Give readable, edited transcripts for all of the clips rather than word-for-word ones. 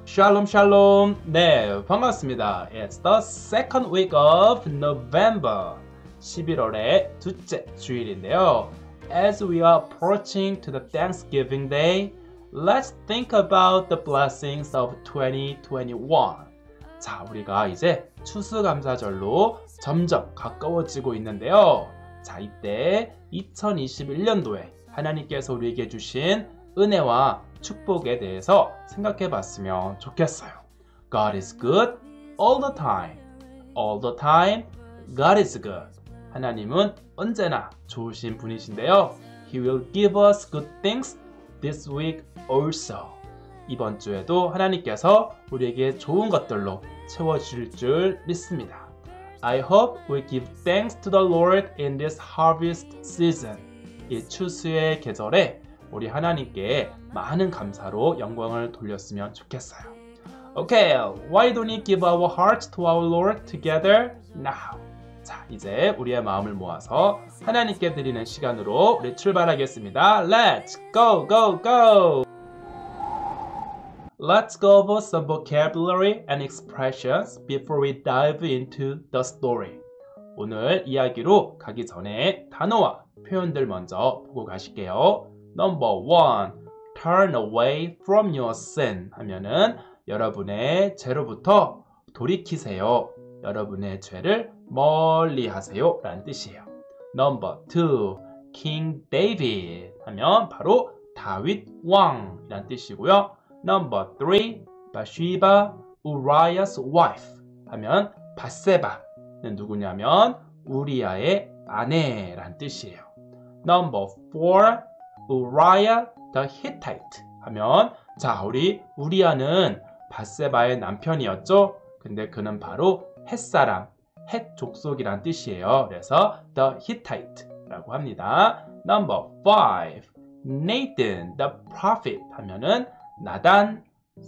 Shalom, shalom. 네, 반갑습니다. It's the second week of November. 11월의 둘째 주일인데요. As we are approaching to the Thanksgiving Day, let's think about the blessings of 2021. 자, 우리가 이제 추수감사절로 점점 가까워지고 있는데요. 자, 이때 2021년도에 하나님께서 우리에게 주신 은혜와 축복에 대해서 생각해 봤으면 좋겠어요. God is good all the time. All the time, God is good. 하나님은 언제나 좋으신 분이신데요. He will give us good things this week also. 이번 주에도 하나님께서 우리에게 좋은 것들로 채워주실 줄 믿습니다. I hope we give thanks to the Lord in this harvest season. 이 추수의 계절에 우리 하나님께 많은 감사로 영광을 돌렸으면 좋겠어요. Okay, why don't we give our hearts to our Lord together now? 자, 이제 우리의 마음을 모아서 하나님께 드리는 시간으로 우리 출발하겠습니다. Let's go, go, go! Let's go over some vocabulary and expressions before we dive into the story. 오늘 이야기로 가기 전에 단어와 표현들 먼저 보고 가실게요. Number 1, turn away from your sin 하면은 여러분의 죄로부터 돌이키세요. 여러분의 죄를 멀리 하세요 라는 뜻이에요. Number 2, King David 하면 바로 다윗 왕이라는 뜻이고요. Number 3, Bathsheba, Uriah's wife 하면 밧세바는 누구냐면 우리아의 아내라는 뜻이에요. Number 4, Uriah the Hittite 하면 자, 우리 우리아는 밧세바의 남편이었죠. 근데 그는 바로 헷사람, 헷 족속이란 뜻이에요. 그래서 the Hittite라고 합니다. Number 5, Nathan the prophet 하면은 나단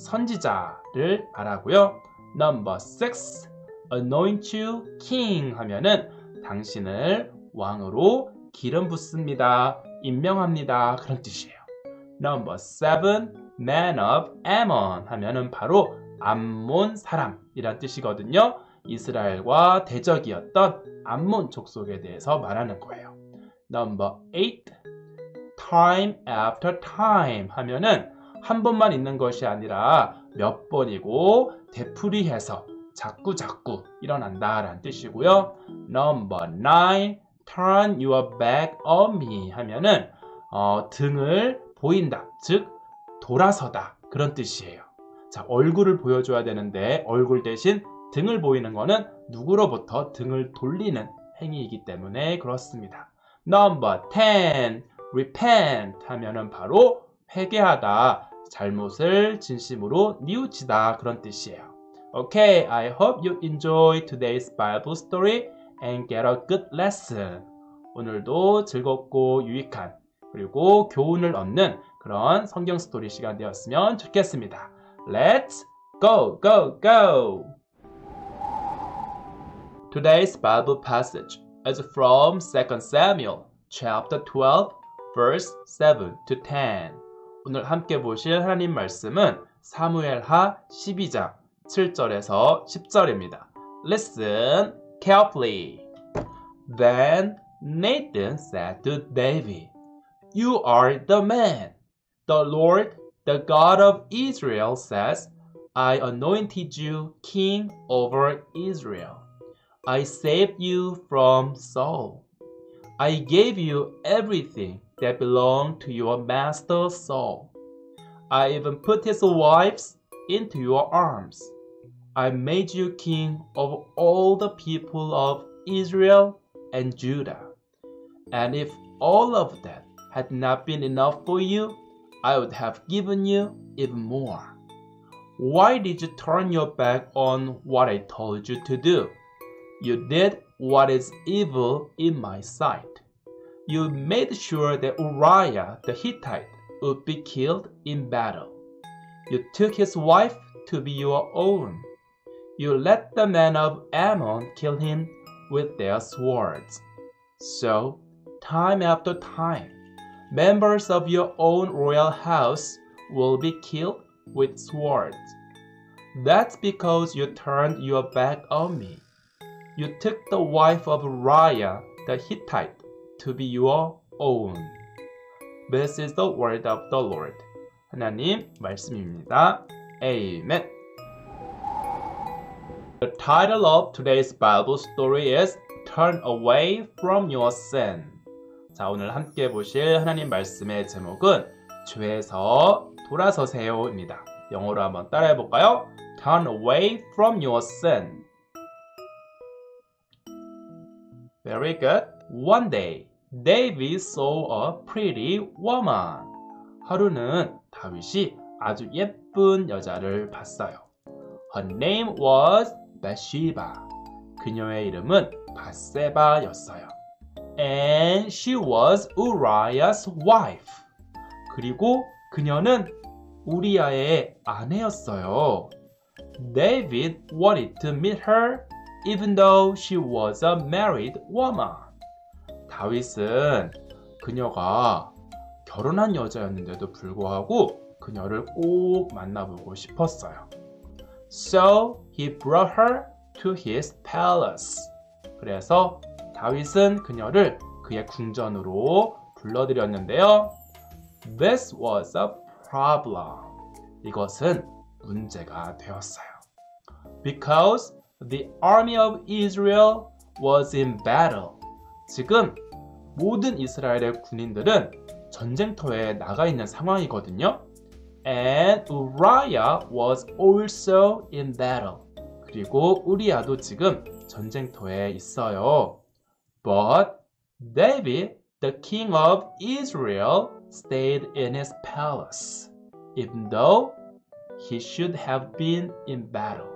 선지자를 말하고요. Number 6, anoint you king 하면은 당신을 왕으로 기름 붓습니다. 임명합니다. 그런 뜻이에요. Number 7, man of Ammon 하면은 바로 암몬 사람이란 뜻이거든요. 이스라엘과 대적이었던 암몬 족속에 대해서 말하는 거예요. Number 8, time after time 하면은 한 번만 있는 것이 아니라 몇 번이고 되풀이해서 자꾸 일어난다 라는 뜻이고요. Number 9, turn your back on me 하면은 등을 보인다, 즉 돌아서다 그런 뜻이에요. 자, 얼굴을 보여줘야 되는데 얼굴 대신 등을 보이는 거는 누구로부터 등을 돌리는 행위이기 때문에 그렇습니다. Number 10, repent 하면은 바로 회개하다, 잘못을 진심으로 뉘우치다 그런 뜻이에요. Okay, I hope you enjoy today's Bible story and get a good lesson. 오늘도 즐겁고 유익한 그리고 교훈을 얻는 그런 성경 스토리 시간 되었으면 좋겠습니다. Let's go, go, go! Today's Bible passage is from 2 Samuel chapter 12, verse 7 to 10. 오늘 함께 보실 하나님 말씀은 사무엘하 12장 7절에서 10절입니다. Listen carefully. Then Nathan said to David, You are the man. The Lord, the God of Israel says, I anointed you king over Israel. I saved you from Saul. I gave you everything that belonged to your master Saul. I even put his wives into your arms. I made you king of all the people of Israel and Judah. And if all of that had not been enough for you, I would have given you even more. Why did you turn your back on what I told you to do? You did what is evil in my sight. You made sure that Uriah the Hittite would be killed in battle. You took his wife to be your own. You let the men of Ammon kill him with their swords. So, time after time, members of your own royal house will be killed with swords. That's because you turned your back on me. You took the wife of Uriah the Hittite to be your own. This is the word of the Lord. 하나님 말씀입니다. Amen. The title of today's Bible story is Turn Away from Your Sin. 자, 오늘 함께 보실 하나님 말씀의 제목은 죄에서 돌아서세요입니다. 영어로 한번 따라해 볼까요? Turn away from your sin. Very good. One day, David saw a pretty woman. 하루는 다윗이 아주 예쁜 여자를 봤어요. Her name was Bathsheba. 그녀의 이름은 바세바였어요. And she was Uriah's wife. 그리고 그녀는 우리아의 아내였어요. David wanted to meet her even though she was a married woman. 다윗은 그녀가 결혼한 여자였는데도 불구하고 그녀를 꼭 만나보고 싶었어요. So he brought her to his palace. 그래서 다윗은 그녀를 그의 궁전으로 불러들였는데요. This was a problem. 이것은 문제가 되었어요. Because the army of Israel was in battle. 지금 모든 이스라엘의 군인들은 전쟁터에 나가 있는 상황이거든요. And Uriah was also in battle. 그리고 우리아도 지금 전쟁터에 있어요. But David, the king of Israel, stayed in his palace, even though he should have been in battle.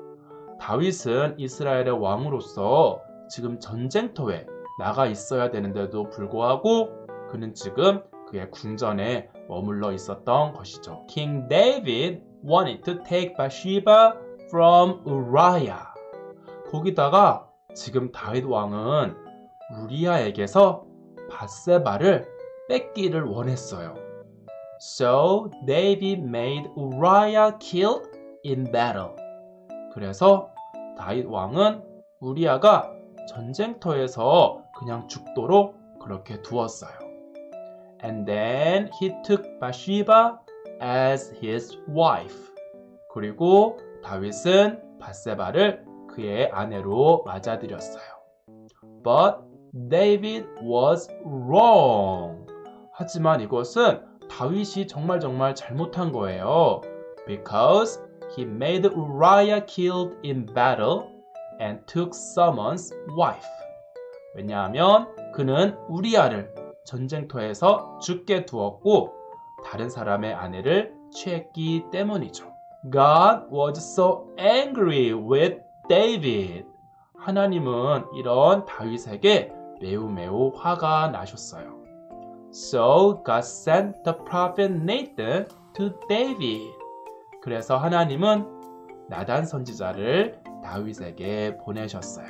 다윗은 이스라엘의 왕으로서 지금 전쟁터에 나가 있어야 되는데도 불구하고 그는 지금 그의 궁전에 머물러 있었던 것이죠. King David wanted to take Bathsheba from Uriah. 거기다가 지금 다윗 왕은 우리아에게서 바세바를 뺏기를 원했어요. So David made Uriah killed in battle. 그래서 다윗 왕은 우리아가 전쟁터에서 그냥 죽도록 그렇게 두었어요. And then he took Bathsheba as his wife. 그리고 다윗은 바세바를 그의 아내로 맞아들였어요. But David was wrong. 하지만 이것은 다윗이 정말 잘못한 거예요. Because he made Uriah killed in battle and took someone's wife. 왜냐하면 그는 우리아를 전쟁터에서 죽게 두었고 다른 사람의 아내를 취했기 때문이죠. God was so angry with David. 하나님은 이런 다윗에게 매우 화가 나셨어요. So God sent the prophet Nathan to David. 그래서 하나님은 나단 선지자를 다윗에게 보내셨어요.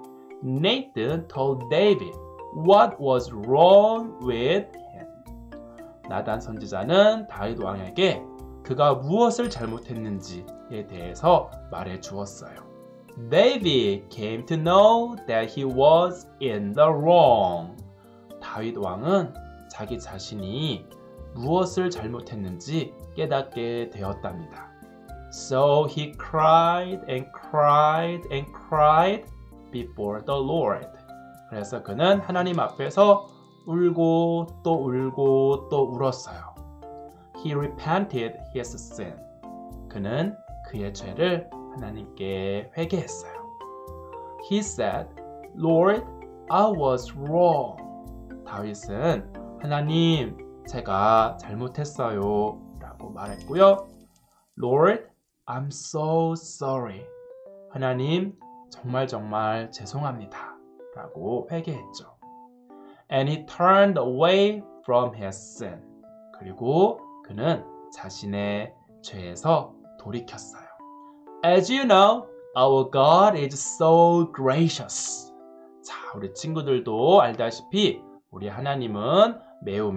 Nathan told David what was wrong with him. 나단 선지자는 다윗 왕에게 그가 무엇을 잘못했는지에 대해서 말해 주었어요. David came to know that he was in the wrong. 다윗 왕은 자기 자신이 무엇을 잘못했는지 깨닫게 되었답니다. So he cried and cried and cried before the Lord. 그래서 그는 하나님 앞에서 울고 또 울고 또 울었어요. He repented his sin. 그는 그의 죄를 하나님께 회개했어요. He said, Lord, I was wrong. 다윗은 하나님, 제가 잘못했어요 라고 말했고요. Lord, I'm so sorry. 하나님, 정말 죄송합니다 라고 회개했죠. And he turned away from his sin. 그리고 그는 자신의 죄에서 돌이켰어요. As you know, our God is so gracious. 자, 우리 친구들도 알다시피 우리 하나님은 매우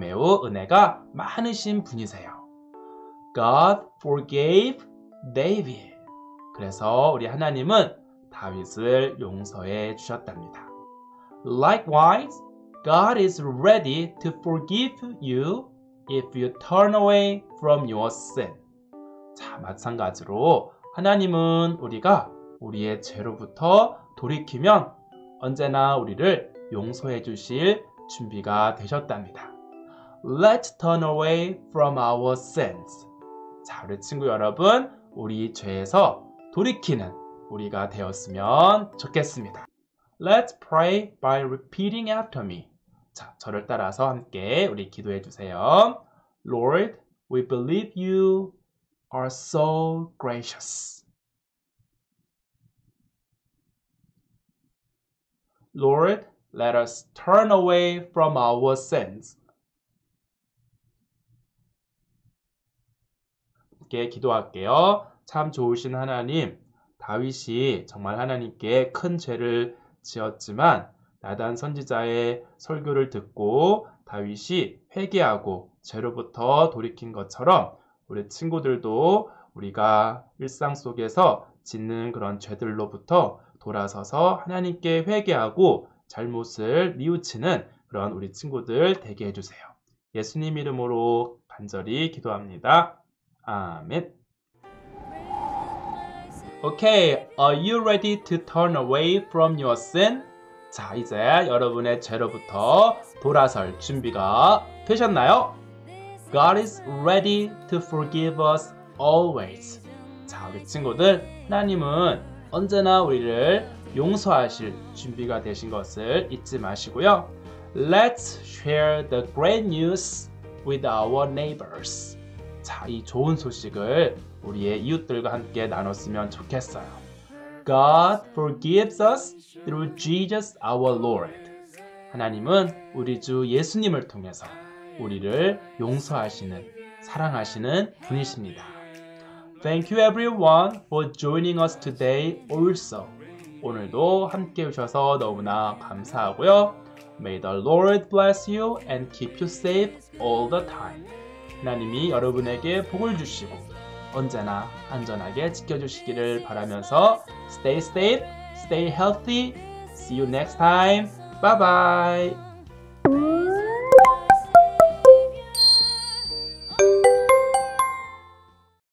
은혜가 많으신 분이세요. God forgave David. 그래서 우리 하나님은 다윗을 용서해 주셨답니다. Likewise, God is ready to forgive you if you turn away from your sin. 자, 마찬가지로 하나님은 우리가 우리의 죄로부터 돌이키면 언제나 우리를 용서해 주실 준비가 되셨답니다. Let's turn away from our sins. 자, 우리 친구 여러분, 우리 죄에서 돌이키는 우리가 되었으면 좋겠습니다. Let's pray by repeating after me. 자, 저를 따라서 함께 우리 기도해 주세요. Lord, we believe you are so gracious. Lord, let us turn away from our sins. 함께 기도할게요. 참 좋으신 하나님, 다윗이 정말 하나님께 큰 죄를 지었지만 나단 선지자의 설교를 듣고 다윗이 회개하고 죄로부터 돌이킨 것처럼 우리 친구들도 우리가 일상 속에서 짓는 그런 죄들로부터 돌아서서 하나님께 회개하고 잘못을 뉘우치는 그런 우리 친구들 되게 해주세요. 예수님 이름으로 간절히 기도합니다. 아멘. Okay, are you ready to turn away from your sin? 자, 이제 여러분의 죄로부터 돌아설 준비가 되셨나요? God is ready to forgive us always. 자, 우리 친구들, 하나님은 언제나 우리를 용서하실 준비가 되신 것을 잊지 마시고요. Let's share the great news with our neighbors. 자, 이 좋은 소식을 우리의 이웃들과 함께 나눴으면 좋겠어요. God forgives us through Jesus our Lord. 하나님은 우리 주 예수님을 통해서 우리를 용서하시는, 사랑하시는 분이십니다. Thank you everyone for joining us today also. 오늘도 함께 오셔서 너무나 감사하고요. May the Lord bless you and keep you safe all the time. 하나님이 여러분에게 복을 주시고 언제나 안전하게 지켜주시기를 바라면서 Stay safe, stay healthy. See you next time. Bye bye.